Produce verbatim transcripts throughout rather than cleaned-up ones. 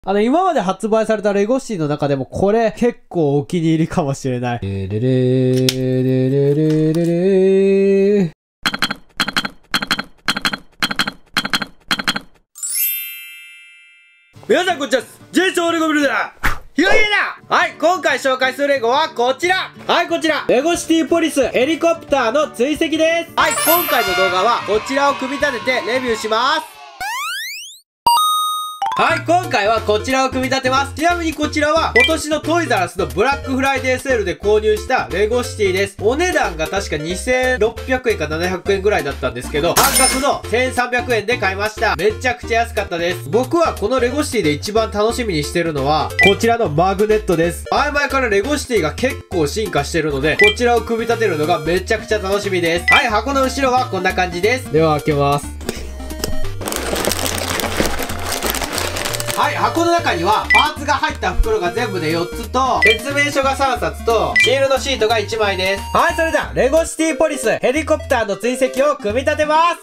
あの、今まで発売されたレゴシティの中でもこれ結構お気に入りかもしれない。レレレレレレレレ。皆さんこんにちは。ジェイソンレゴビルダーひろひだ。はい、今回紹介するレゴはこちら。はい、こちら。レゴシティポリスヘリコプターの追跡です。はい、今回の動画はこちらを組み立ててレビューします。はい、今回はこちらを組み立てます。ちなみにこちらは今年のトイザらスのブラックフライデーセールで購入したレゴシティです。お値段が確かにせんろっぴゃくえんかななひゃくえんぐらいだったんですけど、半額のせんさんびゃくえんで買いました。めちゃくちゃ安かったです。僕はこのレゴシティで一番楽しみにしてるのは、こちらのマグネットです。前々からレゴシティが結構進化してるので、こちらを組み立てるのがめちゃくちゃ楽しみです。はい、箱の後ろはこんな感じです。では開けます。はい、箱の中にはパーツが入った袋が全部でよっつと、説明書がさんさつと、シールのシートがいちまいです。はい、それでは、レゴシティポリスヘリコプターの追跡を組み立てます。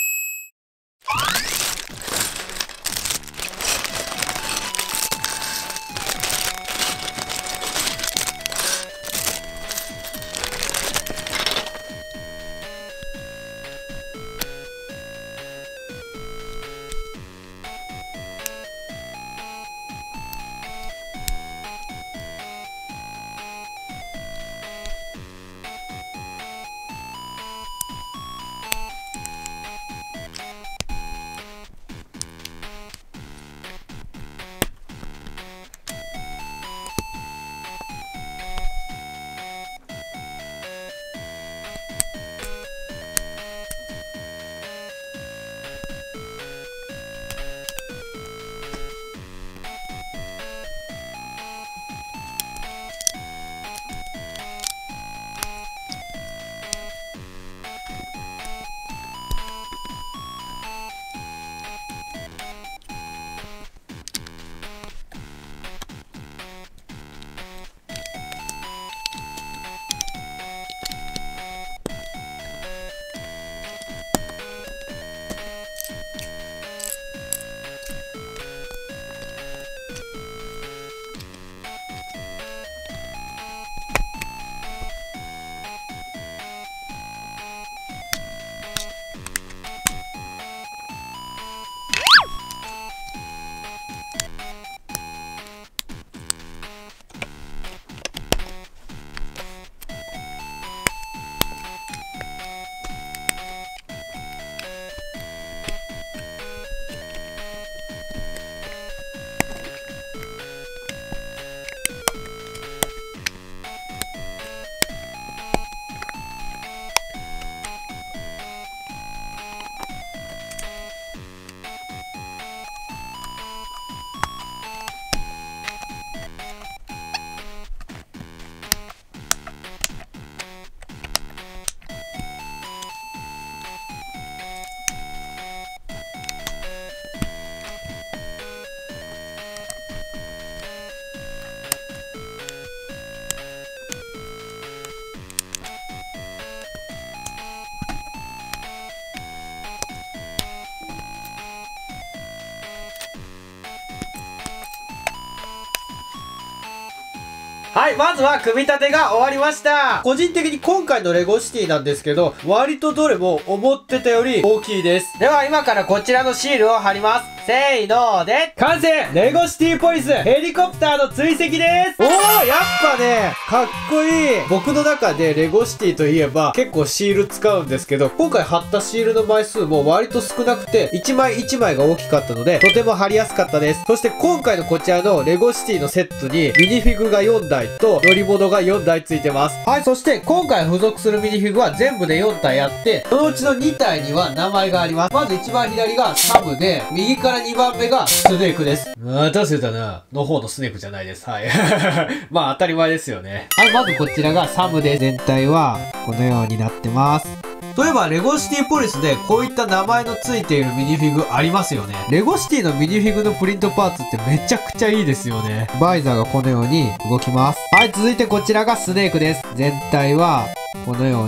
はい、まずは組み立てが終わりました。個人的に今回のレゴシティなんですけど、割とどれも思ってたより大きいです。では今からこちらのシールを貼ります。せーので、完成！レゴシティポリスヘリコプターの追跡です。おー、やっぱね、かっこいい。僕の中でレゴシティといえば結構シール使うんですけど、今回貼ったシールの枚数も割と少なくて、いちまいいちまいが大きかったので、とても貼りやすかったです。そして今回のこちらのレゴシティのセットにミニフィグがよんだいと乗り物がよんだいついてます。はい、そして今回付属するミニフィグは全部でよんたいあって、そのうちのにたいには名前があります。まず一番左がサムで、右からにばんめがスネークです。待たせたな。の方のスネークじゃないです。はい。まあ当たり前ですよね。はい、まずこちらがサムで、全体はこのようになってます。例えばレゴシティポリスでこういった名前の付いているミニフィグありますよね。レゴシティのミニフィグのプリントパーツってめちゃくちゃいいですよね。バイザーがこのように動きます。はい、続いてこちらがスネークです。全体はこのように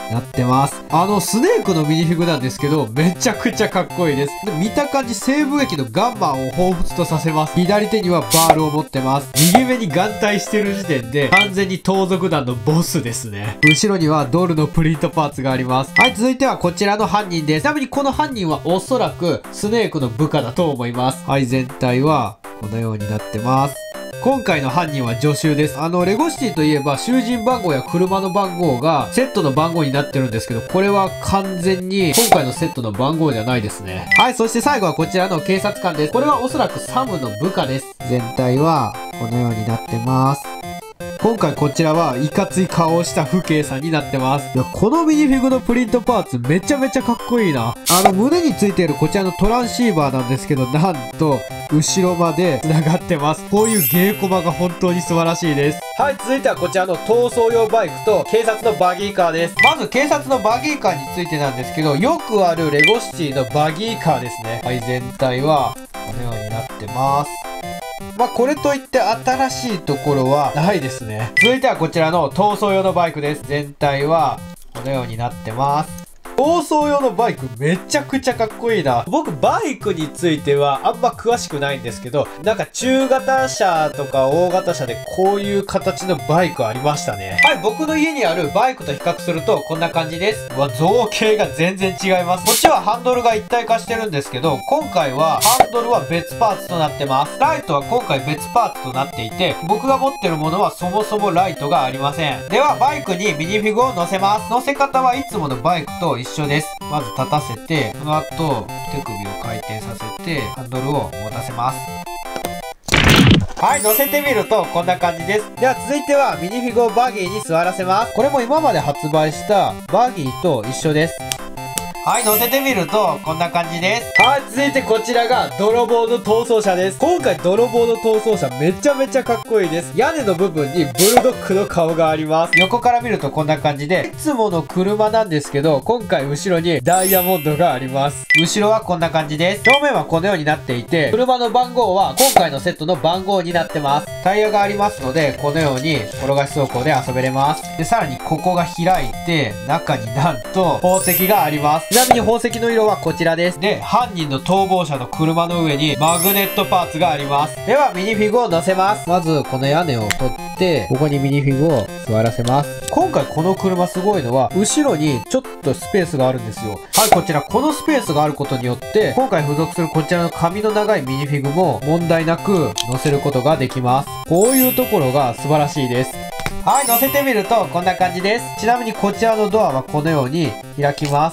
なってます。あの、スネークのミニフィグなんですけど、めちゃくちゃかっこいいです。で見た感じ、西部劇のガンマンを彷彿とさせます。左手にはバールを持ってます。右目に眼帯してる時点で、完全に盗賊団のボスですね。後ろにはドルのプリントパーツがあります。はい、続いてはこちらの犯人です。ちなみにこの犯人はおそらく、スネークの部下だと思います。はい、全体は、このようになってます。今回の犯人は助手です。あの、レゴシティといえば、囚人番号や車の番号がセットの番号になってるんですけど、これは完全に今回のセットの番号じゃないですね。はい、そして最後はこちらの警察官です。これはおそらくサムの部下です。全体はこのようになってます。今回こちらはいかつい顔をした父兄さんになってます。いや、このミニフィグのプリントパーツめちゃめちゃかっこいいな。あの胸についているこちらのトランシーバーなんですけど、なんと後ろまで繋がってます。こういうゲーコマが本当に素晴らしいです。はい、続いてはこちらの逃走用バイクと警察のバギーカーです。まず警察のバギーカーについてなんですけど、よくあるレゴシティのバギーカーですね。はい、全体はこのようになってます。まあ、これといって新しいところはないですね。続いてはこちらの逃走用のバイクです。全体はこのようになってます。逃走用のバイクめちゃくちゃかっこいいな。僕バイクについてはあんま詳しくないんですけど、なんか中型車とか大型車でこういう形のバイクありましたね。はい、僕の家にあるバイクと比較するとこんな感じです。うわ、造形が全然違います。こっちはハンドルが一体化してるんですけど、今回はハンドルは別パーツとなってます。ライトは今回別パーツとなっていて、僕が持ってるものはそもそもライトがありません。ではバイクにミニフィグを乗せます。乗せ方はいつものバイクと一緒です。まず立たせて、その後手首を回転させてハンドルを持たせます。はい、乗せてみるとこんな感じです。では続いてはミニフィグをバギーに座らせます。これも今まで発売したバギーと一緒です。はい、乗せてみるとこんな感じです。はい、続いてこちらが泥棒の逃走車です。今回泥棒の逃走車めちゃめちゃかっこいいです。屋根の部分にブルドッグの顔があります。横から見るとこんな感じで、いつもの車なんですけど、今回後ろにダイヤモンドがあります。後ろはこんな感じです。表面はこのようになっていて、車の番号は今回のセットの番号になってます。タイヤがありますので、このように転がし走行で遊べれます。で、さらにここが開いて、中になんと宝石があります。ちなみに宝石の色はこちらです。で、犯人の逃亡者の車の上にマグネットパーツがあります。では、ミニフィグを乗せます。まず、この屋根を取って、ここにミニフィグを座らせます。今回この車すごいのは、後ろにちょっとスペースがあるんですよ。はい、こちら、このスペースがあることによって、今回付属するこちらの髪の長いミニフィグも問題なく乗せることができます。こういうところが素晴らしいです。はい、乗せてみるとこんな感じです。ちなみにこちらのドアはこのように開きます。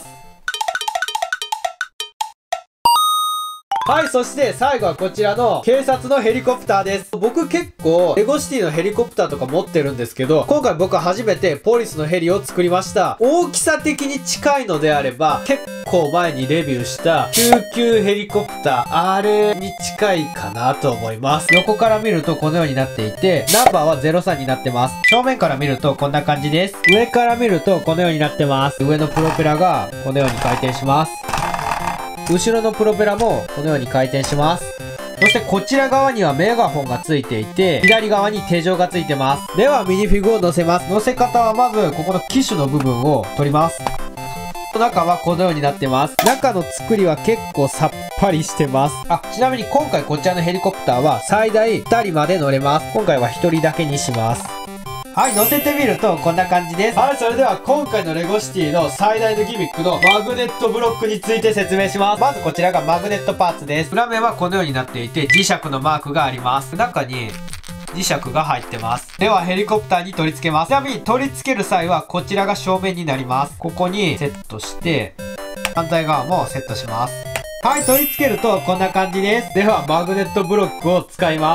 はい、そして最後はこちらの警察のヘリコプターです。僕結構レゴシティのヘリコプターとか持ってるんですけど、今回僕は初めてポリスのヘリを作りました。大きさ的に近いのであれば結構前にレビューした救急ヘリコプター、あれに近いかなと思います。横から見るとこのようになっていて、ナンバーはゼロさんになってます。正面から見るとこんな感じです。上から見るとこのようになってます。上のプロペラがこのように回転します。後ろのプロペラもこのように回転します。そしてこちら側にはメガホンがついていて、左側に手錠がついてます。ではミニフィグを乗せます。乗せ方はまずここの機種の部分を取ります。中はこのようになってます。中の作りは結構さっぱりしてます。あ、ちなみに今回こちらのヘリコプターは最大ふたりまで乗れます。今回はひとりだけにします。はい、乗せてみるとこんな感じです。はい、それでは今回のレゴシティの最大のギミックのマグネットブロックについて説明します。まずこちらがマグネットパーツです。裏面はこのようになっていて磁石のマークがあります。中に磁石が入ってます。ではヘリコプターに取り付けます。ちなみに取り付ける際はこちらが正面になります。ここにセットして反対側もセットします。はい、取り付けるとこんな感じです。ではマグネットブロックを使います。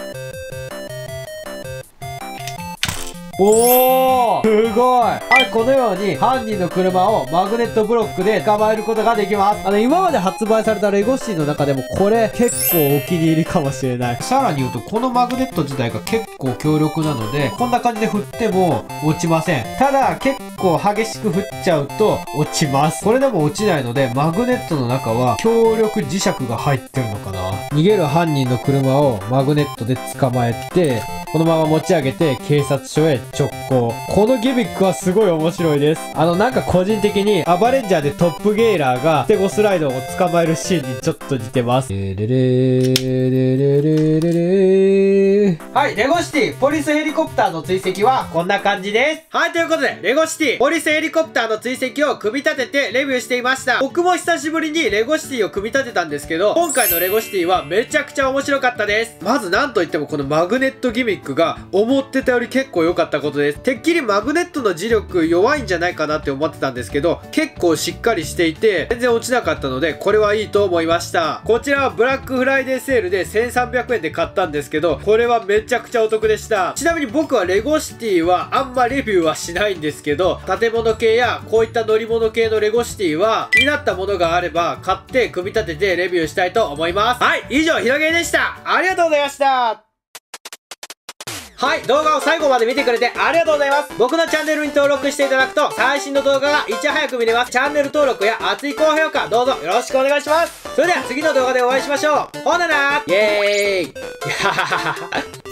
おー、すごい。はい、このように犯人の車をマグネットブロックで捕まえることができます。あの、今まで発売されたレゴシティの中でもこれ結構お気に入りかもしれない。さらに言うとこのマグネット自体が結構強力なので、こんな感じで振っても落ちません。ただ結構激しく振っちゃうと落ちます。これでも落ちないので、マグネットの中は強力磁石が入ってるのかな。 逃げる犯人の車をマグネットで捕まえて、このまま持ち上げて警察署へ直行。このギミックはすごい面白いです。あのなんか個人的にアバレンジャーでトップゲイラーがステゴスライドを捕まえるシーンにちょっと似てます。レレレレレレレレはい、レゴシティポリスヘリコプターの追跡はこんな感じです。はい、ということでレゴシティポリスヘリコプターの追跡を組み立ててレビューしていました。僕も久しぶりにレゴシティを組み立てたんですけど、今回のレゴシティはめちゃくちゃ面白かったです。まずなんといってもこのマグネットギミックが思ってたより結構良かったことです。てっきりマグネットの磁力弱いんじゃないかなって思ってたんですけど、結構しっかりしていて全然落ちなかったので、これはいいと思いました。こちらはブラックフライデーセールでせんさんびゃくえんで買ったんですけど、これはめちゃくちゃお得でした。ちなみに僕はレゴシティはあんまレビューはしないんですけど、建物系やこういった乗り物系のレゴシティは気になったものがあれば買って組み立ててレビューしたいと思います。はい、以上ひろげでした。ありがとうございました。はい、動画を最後まで見てくれてありがとうございます。僕のチャンネルに登録していただくと最新の動画がいち早く見れます。チャンネル登録や熱い高評価どうぞよろしくお願いします。それでは次の動画でお会いしましょう。ほななーイエーイ